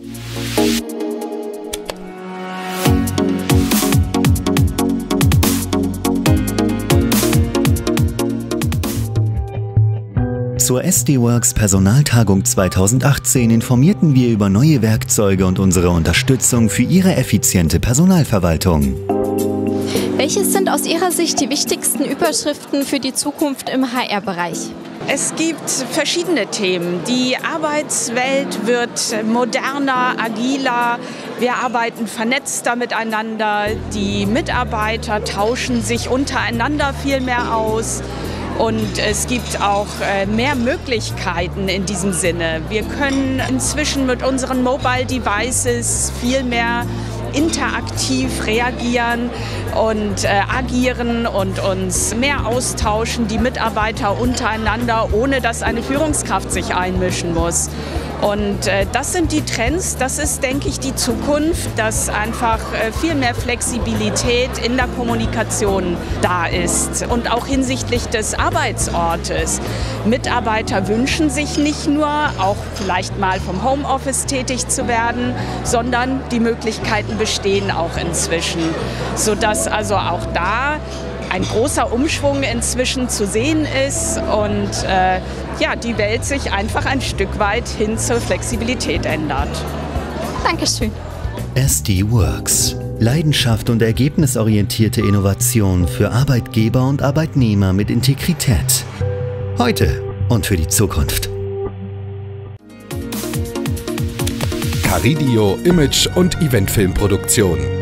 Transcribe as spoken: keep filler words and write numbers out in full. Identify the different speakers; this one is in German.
Speaker 1: Zur S D Works Personaltagung zweitausendachtzehn informierten wir über neue Werkzeuge und unsere Unterstützung für Ihre effiziente Personalverwaltung.
Speaker 2: Welches sind aus Ihrer Sicht die wichtigsten Überschriften für die Zukunft im H R-Bereich?
Speaker 3: Es gibt verschiedene Themen. Die Arbeitswelt wird moderner, agiler. Wir arbeiten vernetzter miteinander. Die Mitarbeiter tauschen sich untereinander viel mehr aus. Und es gibt auch äh, mehr Möglichkeiten in diesem Sinne. Wir können inzwischen mit unseren Mobile Devices viel mehr interaktiv reagieren und äh, agieren und uns mehr austauschen, die Mitarbeiter untereinander, ohne dass eine Führungskraft sich einmischen muss. Und äh, das sind die Trends, das ist, denke ich, die Zukunft, dass einfach äh, viel mehr Flexibilität in der Kommunikation da ist und auch hinsichtlich des Arbeitsortes. Mitarbeiter wünschen sich nicht nur, auch vielleicht mal vom Homeoffice tätig zu werden, sondern die Möglichkeiten bestehen auch inzwischen, sodass also auch da ein großer Umschwung inzwischen zu sehen ist und äh, ja, die Welt sich einfach ein Stück weit hin zur Flexibilität ändert.
Speaker 2: Dankeschön.
Speaker 1: S D Works. Leidenschaft und ergebnisorientierte Innovation für Arbeitgeber und Arbeitnehmer mit Integrität. Heute und für die Zukunft.
Speaker 4: Caridio Image- und Eventfilmproduktion.